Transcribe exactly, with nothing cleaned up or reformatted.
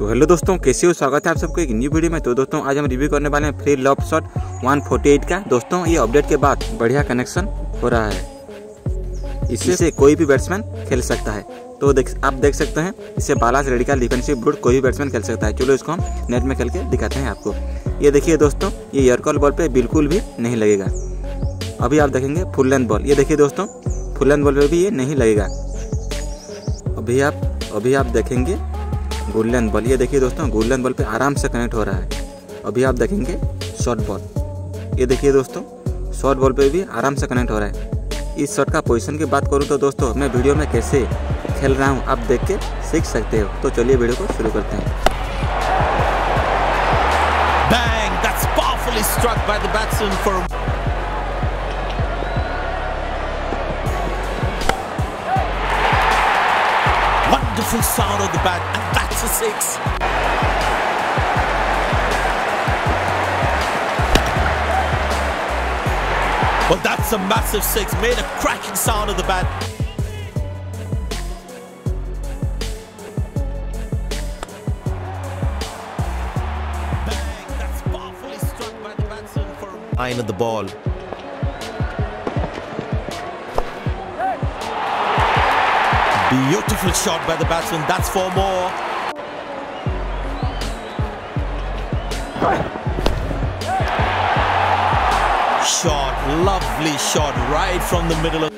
Hello दोस्तों, कैसे हो? स्वागत है आप सबको एक न्यू वीडियो में। तो दोस्तों आज हम रिव्यू करने वाले हैं free lob shot one forty eight का। दोस्तों ये अपडेट के बाद बढ़िया कनेक्शन हो रहा है। इससे से कोई भी बैट्समैन खेल सकता है। तो देख आप देख सकते हैं, इससे बालास रेडिकल डिफेंसिव ब्रूट कोई भी बैट्समैन खेल सकता है। चलो इसको हम नेट में खेल के दिखाते हैं आपको। ये देखिए दोस्तों, ये एयरकॉल बॉल पे बिल्कुल भी नहीं लगेगा। अभी आप देखेंगे फुल लेंथ बॉल, ये देखिए दोस्तों फुल लेंथ बॉल पे भी ये नहीं लगेगा। अभी आप अभी आप देखेंगे गोल्डन बॉल, ये देखिए दोस्तों गोल्डन बॉल पे आराम से कनेक्ट हो रहा है। अभी आप देखेंगे शॉर्ट बॉल, ये देखिए दोस्तों शॉर्ट बॉल पे भी आराम से कनेक्ट हो रहा है। इस शॉट का पोजीशन की बात करूँ तो दोस्तों मैं वीडियो में कैसे खेल रहा हूँ आप देख के सीख सकते हो। तो चलिए वीडियो को शुरू करते हैं। Bang! That's powerfully struck by the batsman for wonderful sound of the bat, and that's a six. Well, that's a massive six. Made a cracking sound of the bat. Bang! That's powerfully struck by the batsman for line of the ball. Beautiful shot by the batsman. That's four more. Shot, lovely shot right from the middle